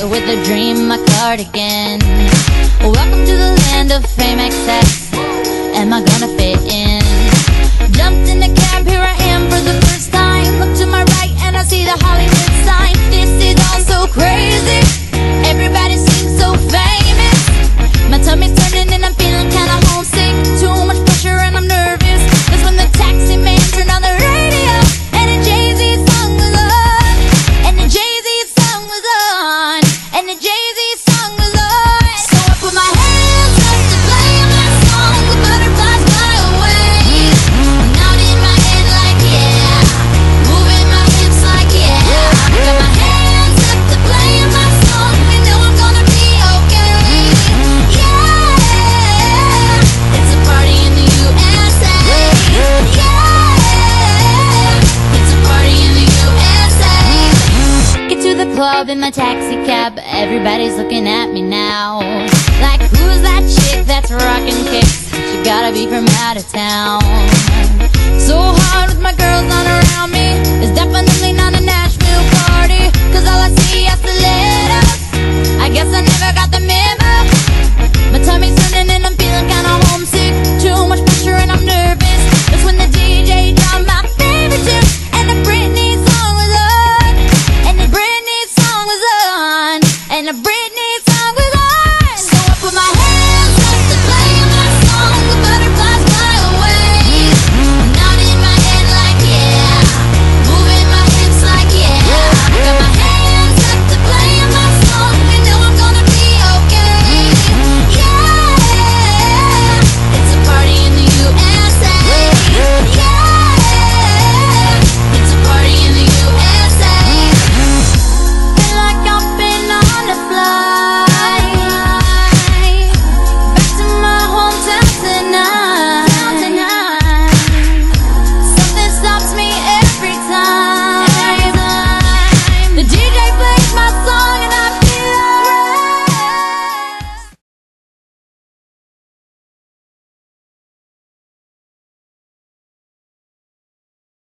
with a dream, my cardigan. Welcome to the land of fame excess. Am I gonna fit in? Jumped in the cab, here I am for the first time. Look to my right and I see the Hollywood sign. This is all so crazy. Everybody seems so famous. My tummy's turning and I'm feeling kinda homesick. Too much pressure and I'm nervous. That's when the taxi man turned on the radio and the Jay-Z song was on. And the Jay-Z song was on. And the Jay-Z song was on. So I put my hands up to play my song. The butterflies fly away. Out in my head like yeah. Moving my hips like yeah. Got my hands up to play my song. I know I'm gonna be okay. Yeah. It's a party in the USA. Yeah. It's a party in the USA. Get to the club in my taxi cab. Everybody's looking at me now. Like, who's that chick that's rocking kicks? She gotta be from out of town. So hard with my girls on around me. It's definitely not a Nashville party, 'cause all I see are stilettos. I guess I never got the